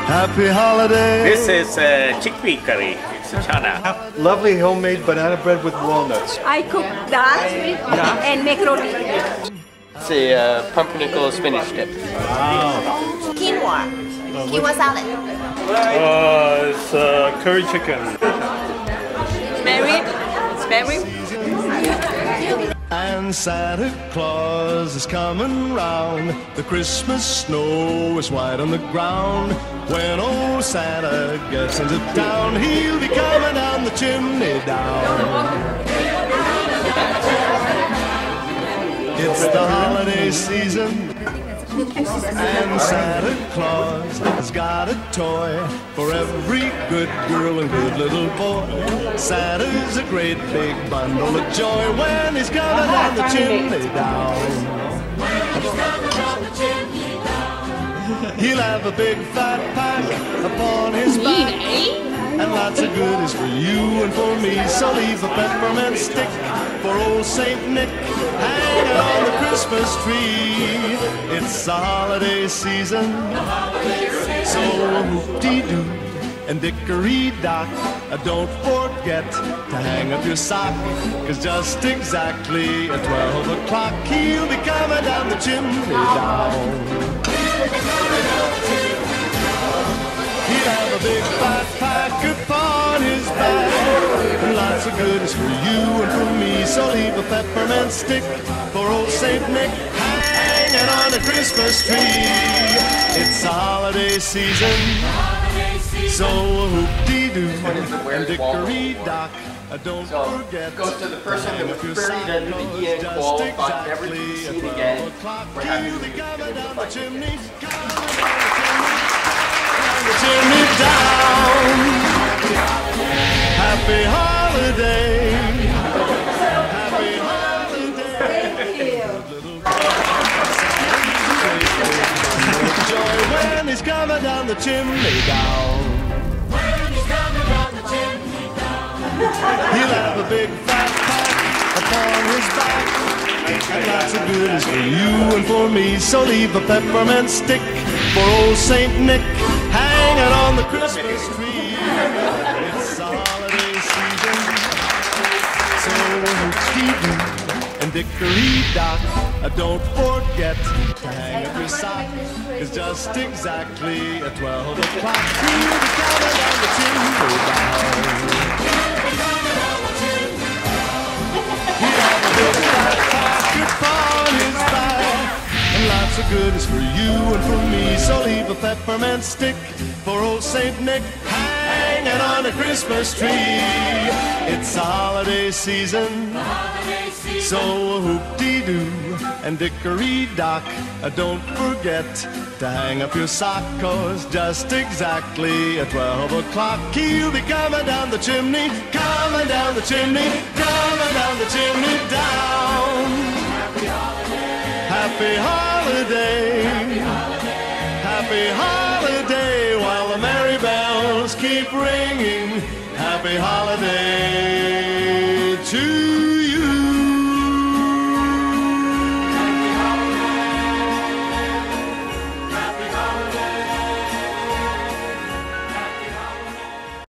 Happy holiday. This is chickpea curry. It's chana. Lovely homemade banana bread with walnuts. I cook dal and make roti. It's a pumpernickel spinach dip. Quinoa. Quinoa salad. It's curry chicken. Spare rib. And Santa Claus is coming round. The Christmas snow is white on the ground. When old Santa gets into town, he'll be coming down the chimney down. It's the holiday season, and Santa Claus has got a toy for every good girl and good little boy. Santa's a great big bundle of joy when he's coming down the chimney down. He'll have a big fat pack upon his back, and lots of goodies for you and for me. So leave a peppermint stick for old Saint Nick hanging on the Christmas tree. It's the holiday season, so whoop-dee-doo and dickory-dock, don't forget to hang up your sock, 'cause just exactly at 12 o'clock he'll be coming down the chimney down. He'll have a big fat pack upon his back, and lots of goodies for you and for me. So leave a peppermint stick for old Saint Nick hanging on the Christmas tree. It's the holiday season, so whoop-dee-doo and dickory-dock, don't forget. Goes to the person that was buried under the Ian Cole, but never to be seen again. We're happy to be coming down the chimney, the chimney down. Happy holiday. Happy holiday. Joy when he's coming down the chimney down. He'll have a big fat pack upon his back, and lots of goodies for you and for me. So leave a peppermint stick for old Saint Nick hanging on the Christmas tree. It's the holiday season, so whoop-dee-doo and dickory-dock, don't forget to hang up your sock, 'cause just exactly at 12 o'clock he'll be coming down the chimney down. Lots of goodies for you and for me. So leave a peppermint stick for old Saint Nick hanging on a Christmas tree. It's the holiday season, so whoop-dee-doo and dickory-dock, don't forget to hang up your sock, 'cause just exactly at 12 o'clock he'll be coming down the chimney, coming down the chimney, coming down the chimney down. Happy holiday, happy holiday, while the merry bells keep ringing. Happy holiday to